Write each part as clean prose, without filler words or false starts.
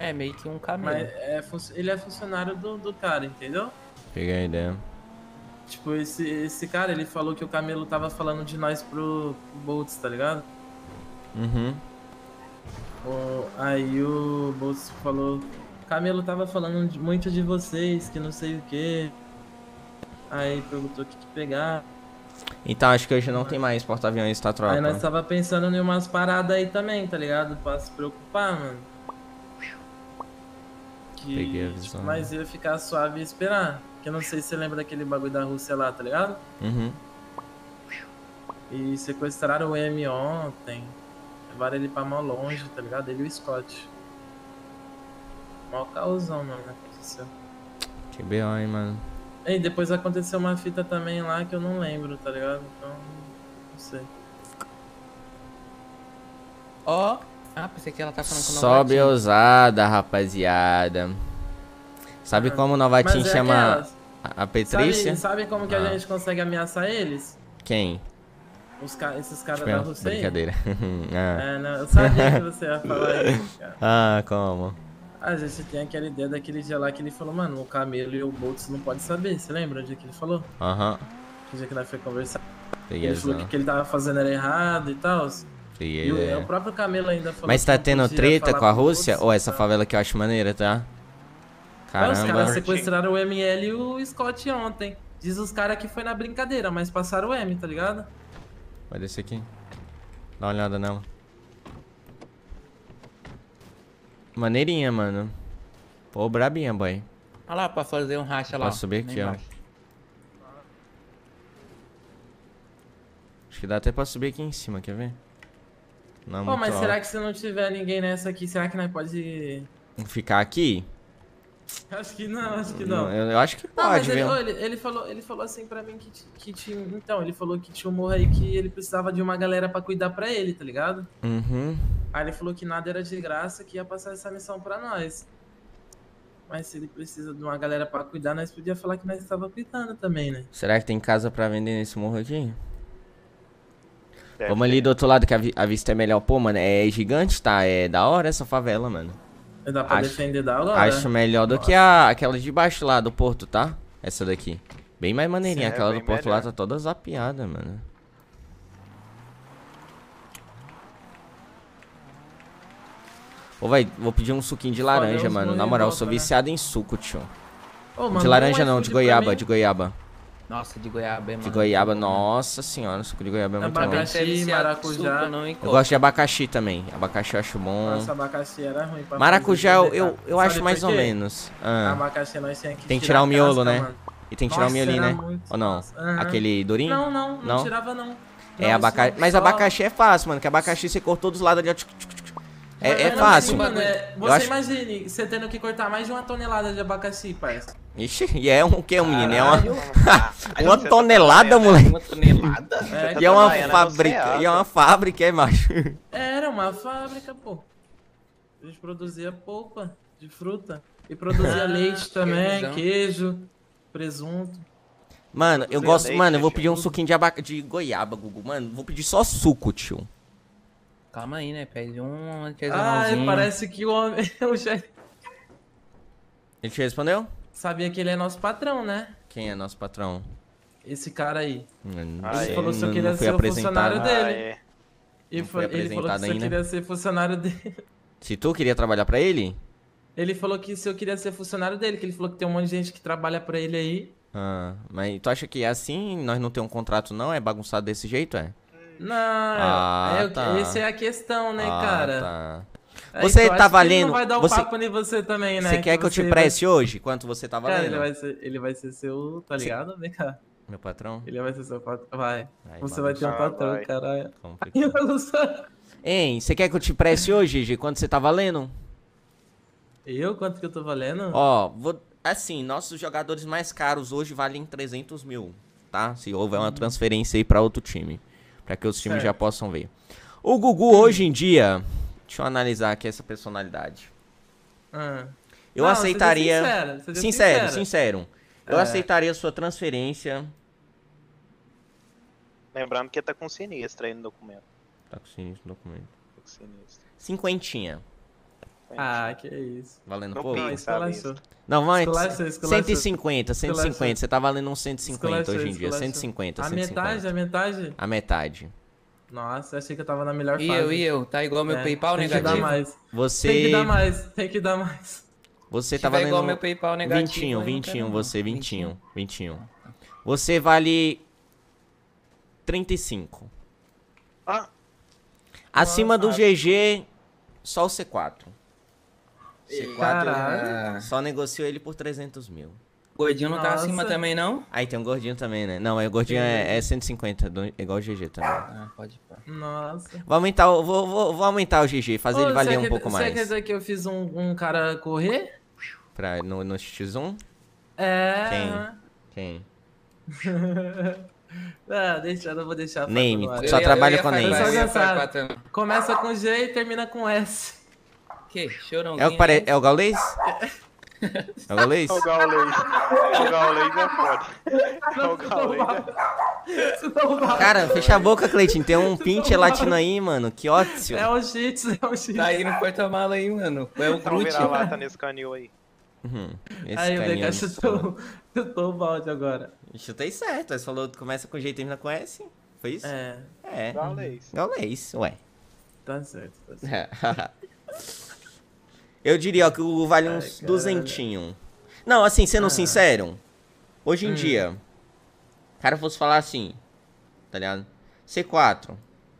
É meio que um Mas camelo. ele é funcionário do cara, entendeu? Peguei a ideia. Tipo, esse cara, ele falou que o Camelo tava falando de nós pro Boltz, tá ligado? Uhum. Aí o Boltz falou, Camelo tava falando muito de vocês, que não sei o quê. Aí perguntou o que pegar. Então acho que hoje não tem mais porta-aviões, tá, Aí nós tropa? tava pensando em umas paradas aí também, tá ligado? Pra se preocupar, mano. Peguei a Que, tipo, visão. nós ia ficar suave e esperar. Que eu não sei se você lembra daquele bagulho da Rússia lá, tá ligado? Uhum. E sequestraram o M ontem. Levaram ele pra mó longe, tá ligado? Ele e o Scott. Mó causão, mano, aconteceu. Que B.O., hein, mano. E depois aconteceu uma fita também lá que eu não lembro, tá ligado? Então, não sei. Ó. Ah, pensei que ela tá falando com o Sobe Novatinho. ousada, rapaziada. Sabe como o Novatinho Mas é chama aquelas. a Petrícia? Sabe como que a gente consegue ameaçar eles? Quem? Esses caras Tipo, da é Rússia aí? brincadeira. Ah. É, não, eu sabia que você ia falar isso, cara. Ah, como? A gente tem aquela ideia daquele dia lá que ele falou, mano, o Camelo e o Boltz não podem saber. Você lembra o dia que ele falou? Aham. O dia que nós foi conversar. Peguei a Ele falou que visão. o que ele tava fazendo era errado e tal. Peguei a E o ideia. próprio Camelo ainda falou Mas que tá não tendo podia treta falar com a pro Rússia? Boltz, Ou essa tá? favela que eu acho maneira, tá? Os caras Caramba. sequestraram o ML e o Scott ontem. Diz os caras que foi na brincadeira, mas passaram o M, tá ligado? Vai descer aqui. Dá uma olhada nela. Maneirinha, mano. Pô, brabinha, boy. Olha lá, pra fazer um racha lá. Posso subir lá aqui, ó. embaixo. Acho que dá até pra subir aqui em cima, quer ver? Não, Pô, muito mas alto. será que se não tiver ninguém nessa aqui, será que nós pode... Ficar aqui? Acho que não, acho que Não, não. eu acho que Não, mas pode, viu? ele falou assim pra mim que tinha. Então, ele falou que tinha um morro aí que ele precisava de uma galera pra cuidar pra ele, tá ligado? Uhum. Aí ele falou que nada era de graça, que ia passar essa missão pra nós. Mas se ele precisa de uma galera pra cuidar, nós podia falar que nós estava cuidando também, né? Será que tem casa pra vender nesse morro aqui? Deve Vamos ali ter. do outro lado que a vista é melhor. Pô, mano, é gigante, tá? É da hora essa favela, mano. Dá pra Acho- defender da hora. Acho melhor do que aquela de baixo lá do porto, tá? Essa daqui. Bem mais maneirinha. Sim, é Aquela do bem porto lá melhor. tá toda zapiada, mano. Ô, vai, vou pedir um suquinho de laranja, Escolhe uns mano. Na morrer moral, em sou volta, né? viciado em suco, tio. Ô, De mandou laranja um não, iFood de pra goiaba, mim. de goiaba. Nossa, de goiaba, mano. De goiaba, muito bom, mano. nossa senhora, suco de goiaba é muito bom. Abacaxi. Você é viciado em maracujá. suco, não Eu encosta. gosto de abacaxi também. Abacaxi eu acho bom. Nossa, abacaxi era ruim pra Maracujá fazer, eu sabe acho por mais ou quê? menos. Ah. Abacaxi nós tinha que Tem que tirar o miolo, a casca, né? mano. E tem que tirar o Nossa, miolinho, era né? muito Ou não? massa. Aham. Aquele durinho? Não tirava não. É Não, abacaxi. Mas só- abacaxi é fácil, mano. Que abacaxi você cortou dos lados ali, ó. É Mas não, fácil. assim, mano, Eu você acho- imagine você tendo que cortar mais de 1 tonelada de abacaxi, parça. Ixi, e é um que, menino? É Caralho. uma tonelada, moleque. Uma tonelada? É, E é uma Baiana, fábrica. você é E é uma fábrica, é, macho. Era uma fábrica, pô. A gente produzia polpa de fruta. E produzia leite também, queijão. queijo, presunto. Mano, eu Sem gosto. leite, Mano, eu vou tio. pedir um suquinho de goiaba, Gugu. Mano, vou pedir só suco, tio. Calma aí, né? Pede um Ai, artesanalzinho. parece que o homem o chefe Ele te respondeu? sabia que ele é nosso patrão, né? Quem é nosso patrão? Esse cara aí. Não Ah, sei, ele falou se eu não queria fui ser o apresentado. funcionário dele. Aê. E Não foi ele falou que apresentado se eu ainda. queria ser funcionário dele. Se tu queria trabalhar pra ele? Ele falou que se eu queria ser funcionário dele, que ele falou que tem um monte de gente que trabalha pra ele aí. Ah, mas tu acha que é assim? Nós não temos um contrato, não? É bagunçado desse jeito, é? Não, Tá. essa é a questão, né, Ah, cara? tá. É Você que eu tá acho que ele valendo- não vai dar o você- papo em você também, né? Você quer que eu te você preste hoje? Quanto você tá Vai... Cara, valendo? ele vai ser seu, tá ligado? Vem cá. Meu patrão? Ele vai ser seu patrão. Vai. Ai, Você vai ter um bagunça. patrão, Vai. caralho. Complicado. Hein, você quer que eu te preste hoje, Gigi? Quanto você tá valendo? Eu? Quanto que eu tô valendo? Ó, assim, nossos jogadores mais caros hoje valem 300 mil, tá? Se houver uma transferência aí pra outro time. Pra que os times Certo. já possam ver. O Gugu, hoje em dia... Deixa eu analisar aqui essa personalidade. Ah. Eu Não, aceitaria... seja Sincero. Eu É. aceitaria sua transferência... Lembrando que tá com sinistro aí no documento. Tá com sinistro no documento. Tá com sinistro. Cinquentinha. Ah, que isso. Valendo No pouco? Não, Pix, tá esculachou. Não, vai. Esculachou. 150. Você tá valendo uns 150 hoje em dia. Esculachou. 150, A 150. metade? A metade. Nossa, achei que eu tava na melhor E fase. eu? Tá igual meu É, PayPal tem que dar negativo? mais. Você. Tem que dar mais, tem que dar mais. Você Se tá tiver igual valendo. meu PayPal negativo. 21, eu não 21, quero, não. você, 21. Você vale 35. Ah, Acima do Nossa. GG, só o C4. C4 Caralho. só negociou ele por 300 mil. Gordinho não tá Nossa. acima também, não? Aí tem um gordinho também, né? Não, o gordinho é 150, igual o GG também. Ah, pode pôr. Nossa. Vou aumentar, vou aumentar o GG, fazer ele valer um pouco Você quer mais. dizer que eu fiz um cara correr? No X1? É. Quem? Ah, eu não vou deixar. pra Name, agora. só trabalha com fazer name. mais, eu ia Só fazer já sabe. quatro. Começa com G e termina com S. Que? Chorãozinho. É o, é o Gaulês? É o Gaulês? o Gaulês. O Gaulês é foda. O Gaulês é... Cara, fecha a boca, Cleitinho. Tem um pinche latino aí, mano. Que ótimo. É o cheats, é o cheats. Tá aí no porta-mala aí, mano. É o Vamos Groot. virar lata nesse canil aí. Esse Aí o carinha BK chutou o balde agora. Chutei certo. Você falou que começa com G e termina com S. Foi isso? É, É. Gaulês. Gaulês, ué. tá certo, tá certo. Eu diria ó, que o vale uns caralho. duzentinho. Não, assim, sendo sincero, hoje em dia, o cara fosse falar assim, tá ligado? C4.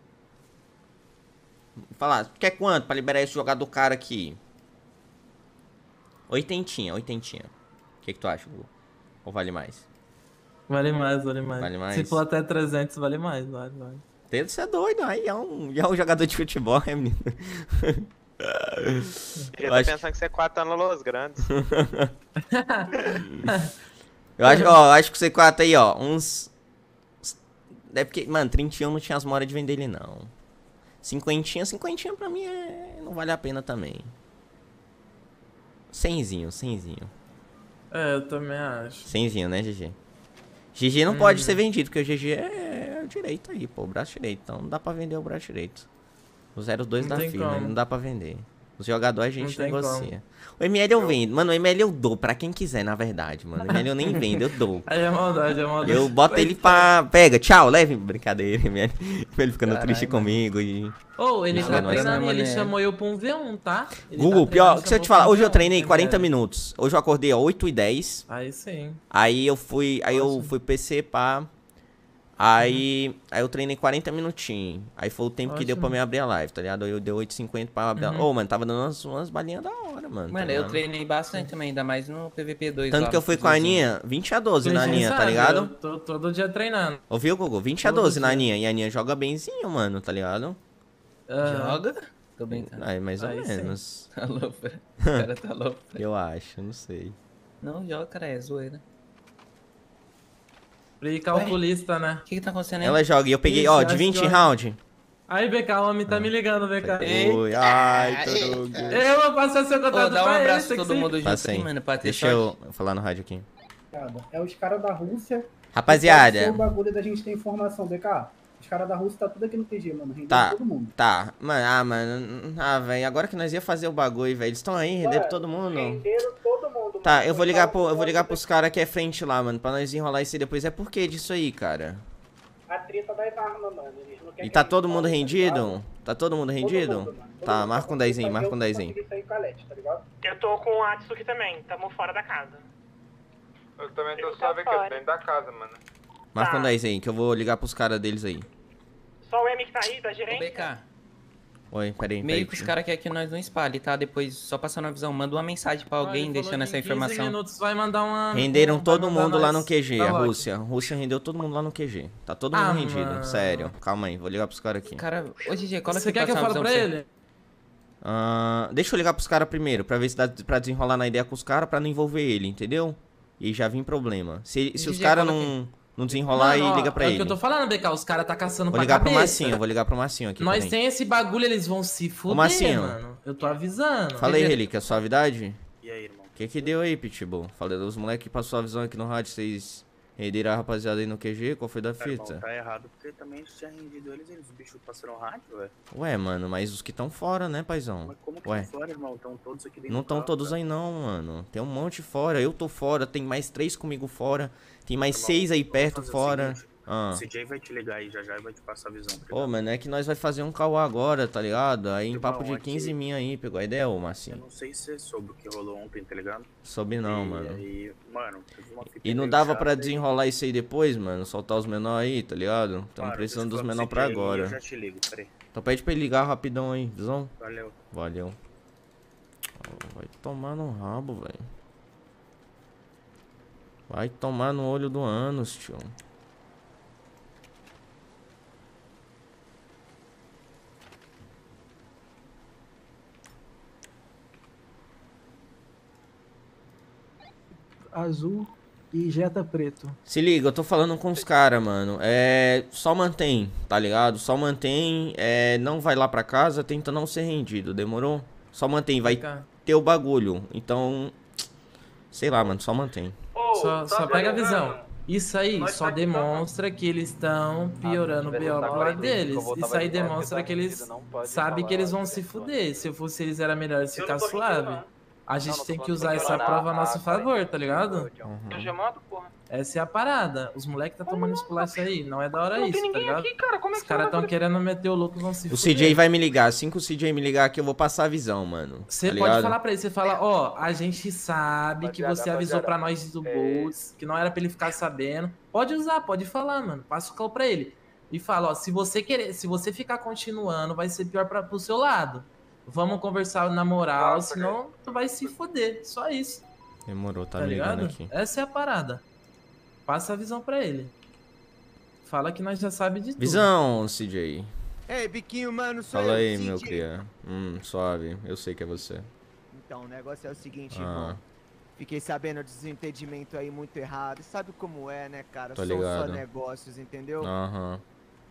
Falar, quer quanto pra liberar esse jogador cara aqui? Oitentinha. O que tu acha, Gu? Ou vale mais? Vale mais, vale mais. Vale mais? Se for até 300, vale mais, vale. Você é doido, aí é um jogador de futebol, é menino? Ele Eu tá acho- pensando que você é 4 anos Los Grandes. Eu acho que o C4 aí, ó, uns... É porque, mano, 31 não tinha as moras de vender ele, não. Cinquentinha pra mim não vale a pena também. Cenzinho. É, eu também acho. Cenzinho, né, GG? GG não pode ser vendido, porque o GG é o direito aí, pô, o braço direito. Então não dá pra vender o braço direito. O 02 Não da tem firma, como. não dá pra vender. Os jogadores a Não gente tem negocia. O ML eu vendo. Mano, o ML eu dou pra quem quiser, na verdade, mano. O ML eu nem vendo, eu dou. Aí é maldade, é maldade. Eu boto ele pra... Pega, tchau, leve. Brincadeira, ML. Ele ficando Caralho, triste mano. comigo e... Ô, ele Isso tá é nóis, treinando, né, ele mané? chamou eu pra um V1, tá? Ele Google, tá pior, treinando, deixa eu te chamou falar. pra um Hoje eu V1, treinei né, 40 velho? minutos. Hoje eu acordei, ó, 8h10. Aí sim. Aí eu fui PC, pá. Aí eu treinei 40 minutinhos. Aí foi o tempo que deu pra Ótimo. me abrir a live, tá ligado? Aí eu dei 8h50 pra abrir a live. Ô, mano, tava dando umas balinhas da hora, mano. tá Mano, eu ligado? treinei bastante também, ainda mais no PVP2. Tanto lá que eu no fui com a futebolzinho. Aninha 20-12 na Você Aninha, tá sabe, ligado? Eu tô todo dia treinando. Ouviu, Google? 20-12 Todo na dia. Aninha. E a Aninha joga benzinho, mano, tá ligado? Ah, Joga? Tô brincando. Aí, mais ou Aí sim. menos. Tá louco, velho. O cara tá louco. Eu acho, não sei. Não joga, cara, é zoeira. E calculista, né? O que tá acontecendo aí? Ela joga e eu peguei, Ixi, ó, de acho 20 que eu- round. Aí, BK, o homem tá me ligando, BK. Oi, ai, Torugo. Eu vou passar seu Ô, contato dá um pra ele, abraço tem pra que todo ser- mundo junto Passa aqui, aí. mano, pra ter Deixa sorte. eu falar no rádio aqui. É os caras da Rússia. Rapaziada, O bagulho da gente ter informação, BK. Os caras da Rússia tá tudo aqui no PG, mano. Rendendo Tá. todo mundo. tá. Mano, velho, agora que nós ia fazer o bagulho, velho. Eles estão aí, renderam todo mundo. Renderam todo mundo. Tá, mano. eu vou ligar pros caras que é frente lá, mano, pra nós enrolar isso aí depois. É por que disso aí, cara? A treta das armas, mano. Eles não querem E tá que todo a gente mundo fale, tá rendido? ligado? Tá todo mundo Todo rendido? mundo, mano. Todo Tá, mundo marca um tá 10 aí, conseguindo marca um fazer, 10 eu aí. consegui sair com a Lete, tá ligado? Eu tô com o Atsuki também, tamo fora da casa. Eu também tô Ele tá suave aqui, eu tô fora. dentro da casa, mano. Marca um Tá. 10 aí, que eu vou ligar pros caras deles aí. Só o M que tá aí, da Ô, gerente? BK, Oi, peraí. meio que os caras querem que nós não espalhe, tá? Depois, só passando a visão, manda uma mensagem pra Ele alguém falou deixando que essa em 15 informação. minutos vai mandar uma... Renderam vai todo mandar mundo lá no nós QG, da a Loki. Rússia. A Rússia rendeu todo mundo lá no QG. Tá todo mundo Ah, rendido, mano. sério. Calma aí, vou ligar pros caras aqui. Cara, ô GG, cola Você aqui quer que eu passar fale uma pra visão ele? Deixa eu ligar pros caras primeiro, pra ver se dá pra desenrolar na ideia com os caras, pra não envolver ele, entendeu? E já vim problema. Se os GG, caras cola não desenrolar, aí Mano, ó, liga pra é ele. o que eu tô falando, BK, os caras tá caçando Vou pra ligar pro cabeça. Massinho, vou ligar pro Massinho aqui. Nós peraí. tem esse bagulho, eles vão se fuder, Massinho. mano. Eu tô avisando. Fala aí, Relíquia, suavidade? E aí, irmão? O que deu aí, Pitbull? Falei, os moleques passou a visão aqui no rádio, vocês Renderam a rapaziada aí no QG, qual foi da Cara, irmão, fita? tá errado porque também se tinha rendido eles, os bichos passaram rádio, velho. Ué, mano, mas os que estão fora, né, paizão? Mas como que Ué. tá fora, irmão? Estão todos aqui dentro Não do estão carro, todos cara. aí não, mano. Tem um monte fora. Eu tô fora, tem mais 3 comigo fora. Tem mais Irmão, 6 aí vamos perto fazer o fora. seguinte, Ah. O CJ vai te ligar aí já e vai te passar a visão. Ô, mano, é que nós vai fazer um cauá agora, tá ligado? Aí em Irmão, papo de aqui- 15 mil aí, pegou a ideia, ô Eu Marcinho? não sei se você soube o que rolou ontem, tá ligado? Soube não, E mano. aí, mano, teve uma fita E não meio dava chata pra aí. desenrolar isso aí depois, mano? Soltar os menor aí, tá ligado? Estamos Mano, precisando deixa dos eu falar menor pro pra CJ aí, Eu agora. já te ligo, peraí. Então pede pra ele ligar rapidão aí, visão? Valeu. Valeu. Vai tomar no rabo, velho. Vai tomar no olho do ânus, tio. Azul e Jetta preto. Se liga, eu tô falando com os caras, mano. Só mantém, tá ligado? Só mantém, não vai lá pra casa, tenta não ser rendido, demorou? Só mantém, vai ter o bagulho. Então, sei lá, mano, só mantém. Só pega a visão. Isso aí só demonstra que eles estão piorando o BO pro lado deles. Isso aí demonstra que eles sabem que eles vão se fuder. Se eu fosse eles, era melhor eles ficar suave. A gente tem que usar essa prova a nosso favor, tá ligado? Eu já mando, porra. Essa é a parada. Os moleques tá tomando esculacho aí. Não é da hora Não isso, tem tá ninguém ligado? aqui, cara. Como é Os que caras você vai tão querendo meter o louco e vão se O fuder. CJ vai me ligar. Assim que o CJ me ligar aqui, eu vou passar a visão, mano. Você tá pode ligado? falar pra ele, você fala, ó, a gente sabe que você avisou pra nós do Boltz, que não era pra ele ficar sabendo. Pode usar, pode falar, mano. Passa o call pra ele. E fala, ó, se você ficar continuando, vai ser pior pro seu lado. Vamos conversar na moral, senão tu vai se foder. Só isso, Demorou, tá tá me ligando ligado? aqui. Essa é a parada. Passa a visão pra ele. Fala que nós já sabe de tudo. Visão, CJ. Ei, Biquinho, mano, sou Fala eu, aí, CJ. meu cria. Suave. Eu sei que é você. Então, o negócio é o seguinte, Ah. irmão. Fiquei sabendo do desentendimento aí muito errado. Sabe como é, né, cara? Tô São só ligado. negócios, entendeu? Aham.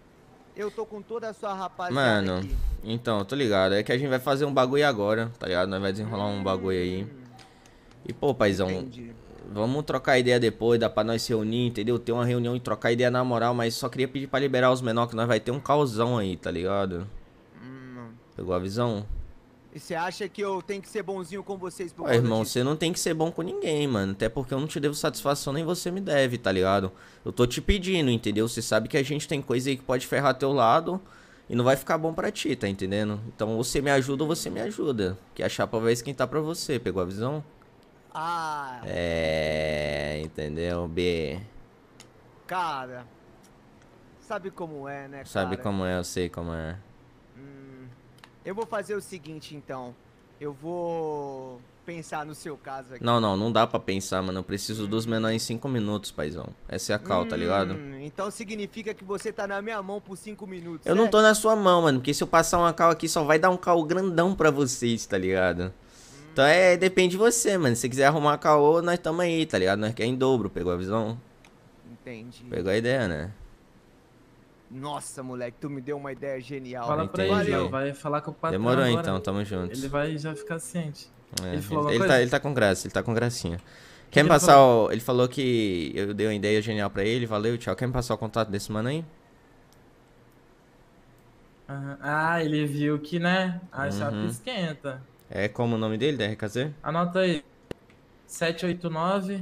Eu tô com toda a sua rapaziada Mano, aqui. então, tô ligado. É que a gente vai fazer um bagulho agora, tá ligado? Nós vai desenrolar um bagulho aí. E, pô, paizão, Entendi. vamos trocar ideia depois, dá pra nós se reunir, entendeu? Ter uma reunião e trocar ideia na moral, mas só queria pedir pra liberar os menores, que nós vai ter um causão aí, tá ligado? Pegou a visão? E você acha que eu tenho que ser bonzinho com vocês por Ó, causa irmão, disso? você não tem que ser bom com ninguém, mano. Até porque eu não te devo satisfação, nem você me deve, tá ligado? Eu tô te pedindo, entendeu? Você sabe que a gente tem coisa aí que pode ferrar teu lado e não vai ficar bom pra ti, tá entendendo? Então você me ajuda ou você me ajuda. Que a chapa vai esquentar pra você, pegou a visão? Ah, Entendeu, B? cara. Sabe como é, né, Sabe cara? como é, eu sei como é. Eu vou fazer o seguinte, então. Eu vou pensar no seu caso aqui. Não dá pra pensar, mano. Eu preciso dos menores em 5 minutos, paizão. Essa é a cal, tá ligado? Então significa que você tá na minha mão por 5 minutos, Eu não certo? tô na sua mão, mano, porque se eu passar uma cal aqui, só vai dar um cal grandão pra vocês, tá ligado? Então depende de você, mano. Se você quiser arrumar a caô, nós tamo aí, tá ligado? Nós quer em dobro, pegou a visão? Entendi. Pegou a ideia, né? Nossa, moleque, tu me deu uma ideia genial. Fala pra Entendi. ele, ó, vai falar com o patrão Demorou agora. então, tamo junto. Ele vai já ficar ciente. É, Ele falou alguma ele coisa? tá com graça, ele tá com gracinha. que Quer me ele passar falou? Ele falou que eu dei uma ideia genial pra ele, valeu, tchau. Quer me passar o contato desse mano aí? Aham. Ah, ele viu que, né? A chapa Uhum. esquenta. É como o nome dele, DRKZ? Anota aí. 789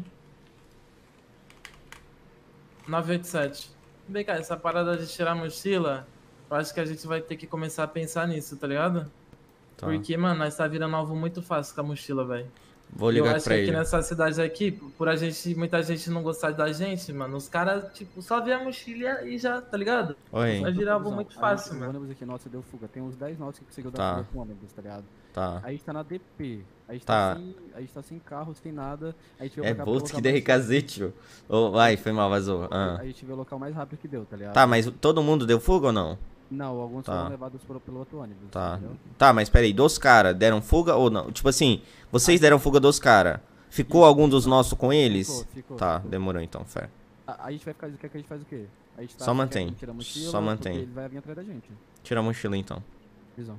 987. Vem cá, essa parada de tirar a mochila, eu acho que a gente vai ter que começar a pensar nisso, tá ligado? Tá. Porque, mano, nós tá virando alvo muito fácil com a mochila, velho. Vou Eu ligar acho que pra aqui ele. nessa cidade aqui, por muita gente não gostar da gente, mano, os caras, tipo, só vê a mochila e já, tá ligado? Oi. Vai virar alvo muito fácil, O mano. ônibus aqui nosso deu fuga. Tem uns 10 notas que conseguiu Tá. dar fuga com o ônibus, tá ligado? Tá. A gente tá na DP. A gente Tá. a gente tá sem carro, sem nada. A gente veio É pra cá pro Bolt que local mais DRKZ, tio. Ô, vai, foi mal, vazou. Ah. A gente veio o local mais rápido que deu, tá ligado? Tá, mas todo mundo deu fuga ou não? Não, alguns Tá. foram levados pelo outro ônibus. Tá. entendeu? Tá, mas peraí, dos caras deram fuga ou não? Tipo assim, vocês deram fuga dos caras. Ficou algum dos nossos com eles? Ficou, Tá, ficou. demorou então, fé. A gente vai ficar. Quer que a gente faz o quê? A gente Só mantém. tira a mochila, Só mantém. porque ele vai vir atrás da gente. Tira a mochila então. Visão.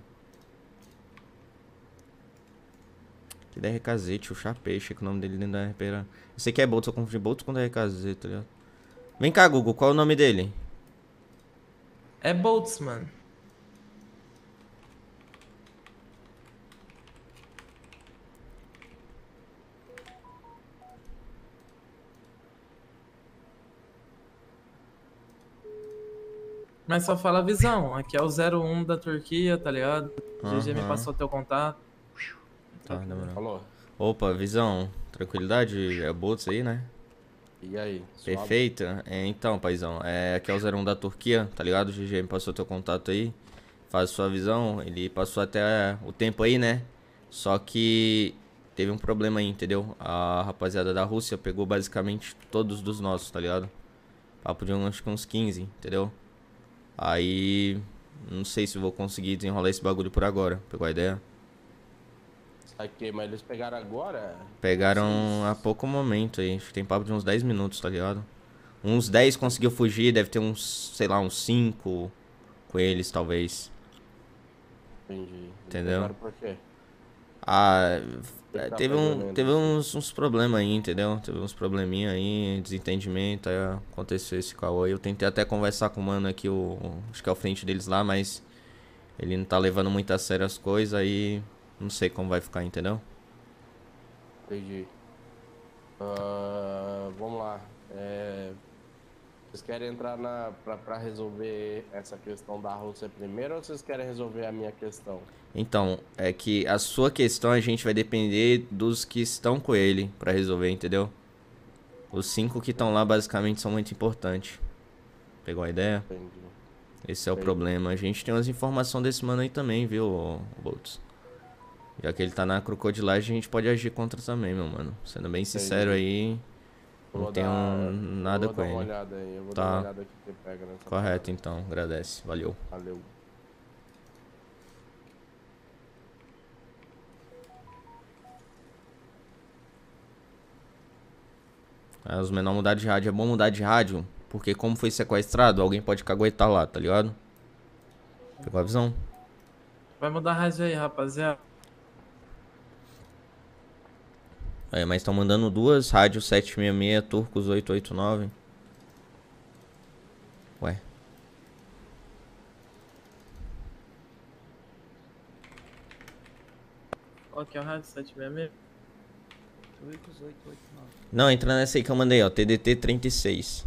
Que DRKZ, tio, chapei, achei que o nome dele dentro da RP era... Eu sei que é Bolt, eu confundi Bolt com DRKZ, tá ligado? Vem cá, Google, qual é o nome dele? É Boltz, mano. Mas só fala visão. Aqui é o 01 da Turquia, tá ligado? O GG me Aham. passou teu contato. Tá, demorou. Falou. Opa, Visão, tranquilidade? É Boltz aí, né? E aí? Suave? Perfeito. Então, paizão, aqui é o 01 da Turquia, tá ligado? O GG me passou teu contato aí. Faz sua visão. Ele passou até o tempo aí, né? Só que teve um problema aí, entendeu? A rapaziada da Rússia pegou basicamente todos dos nossos, tá ligado? Papo de acho que uns 15, entendeu? Aí, não sei se vou conseguir desenrolar esse bagulho por agora. Pegou a ideia? Saquei, mas eles pegaram agora? Pegaram há pouco momento aí. Acho que tem papo de uns 10 minutos, tá ligado? Uns 10 conseguiu fugir, deve ter uns, sei lá, uns 5 com eles, talvez. Entendi. Eles Entendeu? pegaram por quê? Ah, Tá teve pegando uns problemas aí, entendeu? Teve uns probleminha aí, desentendimento, aí aconteceu esse caô aí. Eu tentei até conversar com o mano aqui, acho que é o frente deles lá, mas ele não tá levando muito a sério as coisas, aí não sei como vai ficar, entendeu? Entendi. Vamos lá. Vocês querem entrar pra resolver essa questão da Rússia primeiro ou vocês querem resolver a minha questão? Então, é que a sua questão a gente vai depender dos que estão com ele pra resolver, entendeu? Os 5 que estão lá basicamente são muito importantes. Pegou a ideia? Entendi. Esse é o Entendi. problema. A gente tem umas informações desse mano aí também, viu, Boltz? Já que ele tá na crocodilagem, a gente pode agir contra também, meu mano. Sendo bem sincero aí, não tenho nada com Eu vou ele. dar uma olhada aí. Eu vou Tá. dar uma olhada aqui que pega nessa Correto, então. Agradece. Valeu. parada. Valeu. Os menores mudar de rádio. É bom mudar de rádio, porque como foi sequestrado, alguém pode caguetar lá, tá ligado? Pegou a visão? Vai mudar a rádio aí, rapaziada. Mas estão mandando duas, rádio 766, Turcos 889. Ué. Qual que é o rádio 766? Turcos 889. Não, entra nessa aí que eu mandei, ó. TDT 36.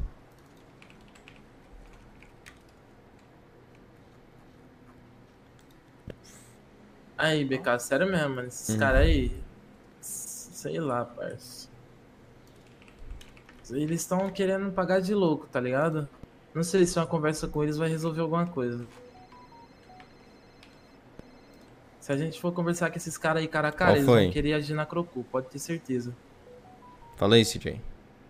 Aí, BK, sério mesmo, mano. Esses caras aí. Sei lá, parça. Eles estão querendo pagar de louco, tá ligado? Não sei se uma conversa com eles vai resolver alguma coisa. Se a gente for conversar com esses caras aí cara a cara, Qual eles foi? vão querer agir na Crocu, pode ter certeza. Fala aí, CJ.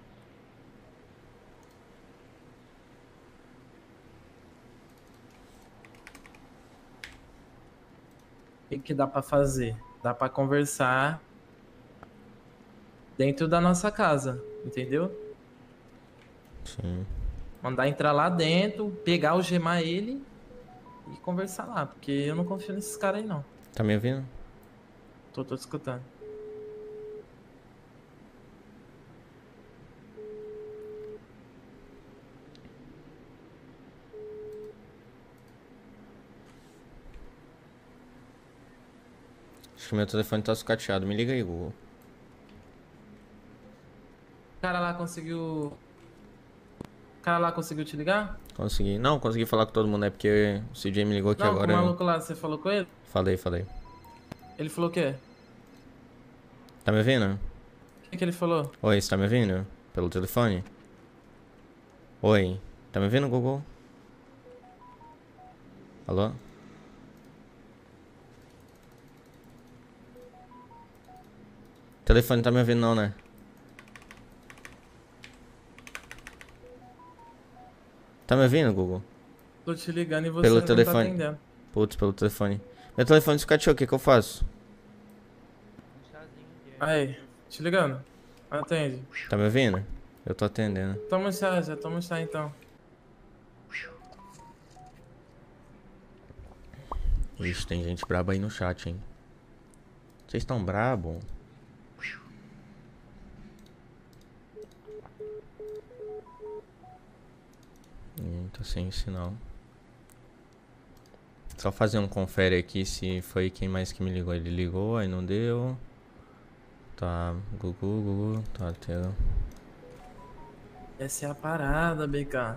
O que dá pra fazer? Dá pra conversar dentro da nossa casa, entendeu? Sim. Mandar entrar lá dentro, pegar, algemar ele e conversar lá, porque eu não confio nesses caras aí não. Tá me ouvindo? Tô te escutando. Acho que meu telefone tá sucateado. Me liga aí, Google. O cara lá conseguiu. O cara lá conseguiu te ligar? Consegui. Não, consegui falar com todo mundo. É porque o CJ me ligou aqui Não, agora. com o maluco lá, você falou com ele? Falei. Ele falou o quê? Tá me ouvindo? O que ele falou? Oi, você tá me ouvindo? Pelo telefone? Oi. Tá me ouvindo, Google? Alô? O telefone tá me ouvindo não, né? Tá me ouvindo, Google? Tô te ligando e você Pelo não tá telefone. atendendo. Putz, pelo telefone. Meu telefone escateou, o que que eu faço? Aí, te ligando. Atende. Tá me ouvindo? Eu tô atendendo. Toma um chá, já toma um chá então. Ixi, tem gente braba aí no chat, hein? Vocês tão brabo? Tá sem sinal. Só fazer um confere aqui se foi quem mais que me ligou. Ele ligou, aí não deu. Tá, Gugu, tá, tela. Essa é a parada, BK.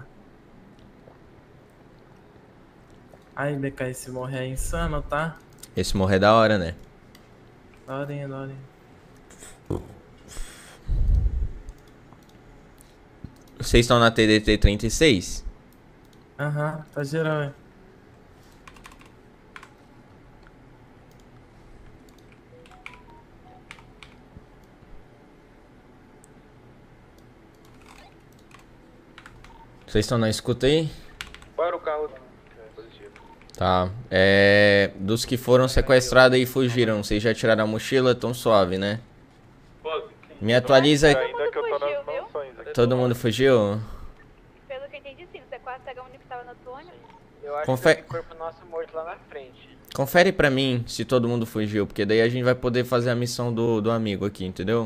Ai, BK, esse morrer é insano, tá? Esse morrer é da hora, né? Daorinha, daorinha. Vocês estão na TDT 36? Aham, tá geral, hein? Vocês estão na escuta aí? Para o carro. Positivo. Tá. Dos que foram sequestrados e fugiram, vocês já tiraram a mochila? Tão suave, né? Me atualiza aí. Ainda que eu tô nas mansões aqui. Todo mundo fugiu? Pelo que eu entendi, sim. Você quase pega o único que tava no túnel. Eu acho Confe- que tem corpo nosso morto lá na frente. Confere pra mim se todo mundo fugiu, porque daí a gente vai poder fazer a missão do amigo aqui, entendeu?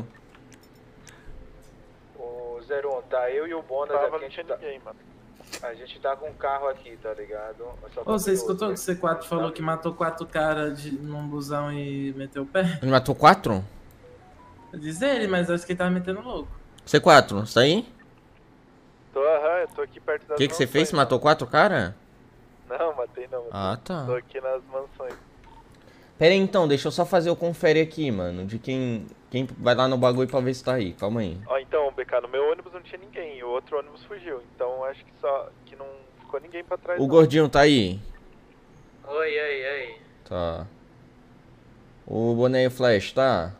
O 01, tá eu e o Bonas Tava, aqui, a não tinha gente tá, ninguém, mano. a gente tá com um carro aqui, tá ligado? Só Ô, você tem escutou outro, que o C4 falou que matou 4 caras num busão e meteu o pé? Ele matou 4? Diz ele, mas acho que ele tava metendo louco. C4, isso aí? Eu tô aqui perto das O que você fez? mansões, Matou 4 cara? Não, matei não. Ah, tá. Tô aqui nas mansões. Pera aí então, deixa eu só fazer o confere aqui, mano. De quem vai lá no bagulho pra ver se tá aí. Calma aí. Ó, então, BK, no meu ônibus não tinha ninguém. E o outro ônibus fugiu. Então acho que que não ficou ninguém pra trás. O não. gordinho tá aí? Oi. Tá. O boné e o flash, tá?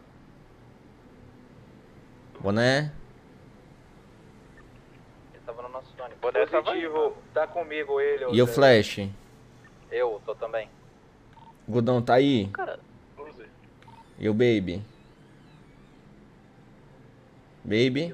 Boné? Ele tava no nosso ônibus. Boné tava aí, Positivo, mano. tá comigo ele. E o flash? Eu tô também. O Gudão tá aí? Cara, E o baby? Baby?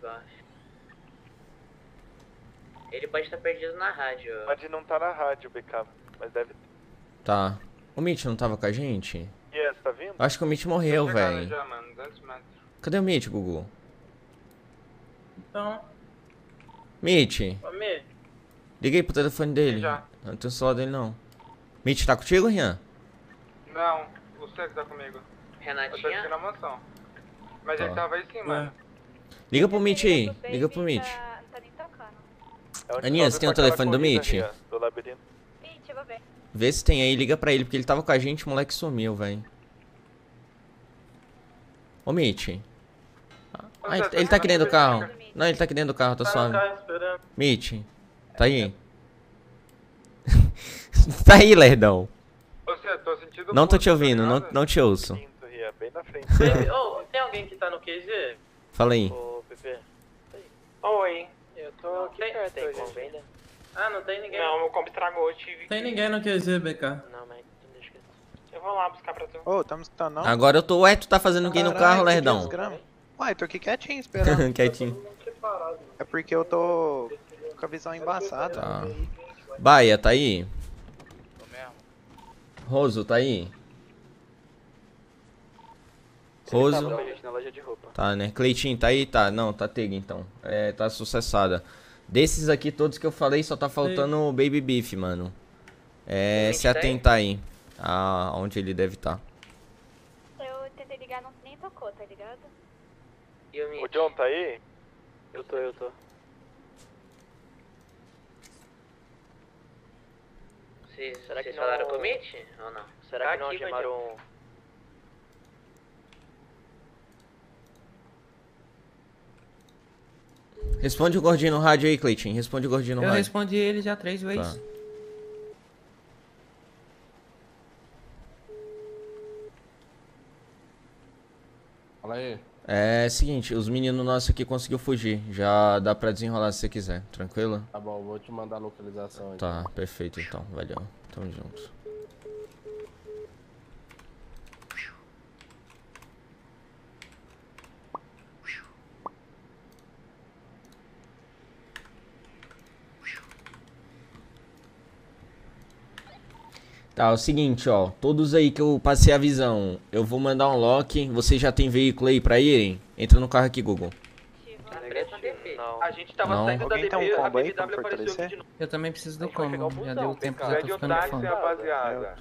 ele pode estar perdido na rádio. Pode não tá na rádio, BK. Mas deve. Tá. O Mitch não tava com a gente? Yes, tá vindo? Acho que o Mitch morreu, velho. Já, mano, 200 metros. Cadê o Mitch, Gugu? Então, Mitch, Amir, liguei pro telefone dele. Já. Não tem o celular dele, não. Mitch, tá contigo, Rian? Não, o Sex tá comigo. Eu tô aqui na mansão. Mas Tá. ele tava aí sim, mano. Liga pro Mitch aí. Liga pro Mitch. Não tá nem tocando. É onde Aninha, sobe você tem o pra aquela telefone do corrida, Mitch? Rian, do labirinto. Ih, deixa eu ver. Vê se tem aí, liga pra ele, porque ele tava com a gente, o moleque sumiu, velho. Ô, Mitch. Ah, ele tá aqui dentro do carro. Não, ele tá aqui dentro do carro, tá tá no suave. carro esperando. Mitch, tá aí? Tá aí, lerdão. Você, tô sentindo Não tô pulso, te ouvindo, tá não, ligado? não te ouço. Quinto, Rian, bem na frente. Baby, ô, tem alguém que tá no QG? Fala aí. Ô, Pepe. Oi. Eu tô aqui perto, gente. Ah, não tem ninguém. Não, meu combo estragou, eu tive Tem que... ninguém no QG, BK. Não, mas deixa que... Eu vou lá buscar pra tu. Ô, tá me escutando não? Agora eu tô. Ué, tu tá fazendo o que no carro, lerdão? Uai, tô aqui quietinho esperando. Quietinho. É porque eu tô com a visão embaçada. Tá. Baia, tá aí? Tô mesmo. Roso, tá aí? Roso. Na loja de roupa. Tá, né? Cleitinho, tá aí? Tá. Não, tá Tega então. É, tá sucessada. Desses aqui, todos que eu falei, só tá faltando o Baby Beef, mano. É, se atentar aí. Onde ele deve estar. Eu tentei ligar, não nem tocou, tá ligado? E o O Mitch? John tá aí? Eu tô. Será que Vocês não... falaram com o Mitch? Ou não? Será que não Aqui, chamaram... Responde o gordinho no rádio aí, Cleitinho. Responde o gordinho no Eu rádio. respondi ele já 3 vezes. Tá. Fala aí. É seguinte, os meninos nossos aqui conseguiu fugir. Já dá pra desenrolar se você quiser, tranquilo? Tá bom, vou te mandar a localização aí. Tá, perfeito então, valeu. Tamo junto. Tá, é o seguinte, ó. Todos aí que eu passei a visão, eu vou mandar um lock. Vocês já tem veículo aí pra irem? Entra no carro aqui, Google. Preto não tem feio. Não. A gente tava Não. saindo da Alguém tem um DP, a combo aí BMW pra apareceu aqui fortalecer? de novo. Eu também preciso do combo. Já deu tempo, já Pede tô o ficando táxi, fome. rapaziada.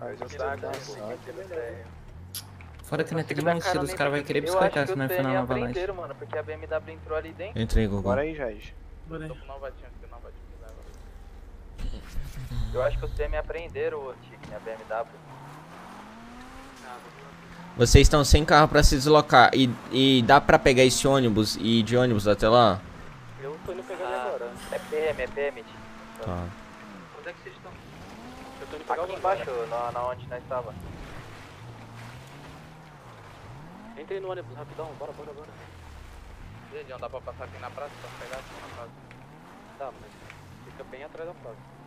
Fora que não é tudo muito cedo, os caras vão querer biscoitar se não é final nova lanche. Mano, porque a BMW entrou ali dentro. Entra aí, Gugu. Bora aí, Jade. Bora aí. Eu acho que os PM apreenderam o Tique, a BMW. Vocês estão sem carro pra se deslocar. E dá pra pegar esse ônibus e ir de ônibus até lá? Eu tô indo pegar ele agora. É PM, Tique. Tá. Onde é que vocês estão? Eu tô indo pegar aqui embaixo, na onde nós estava. Entrei no ônibus rapidão, bora. Não dá pra passar aqui na praça, pra pegar aqui na praça. Tá, mas fica bem atrás da praça.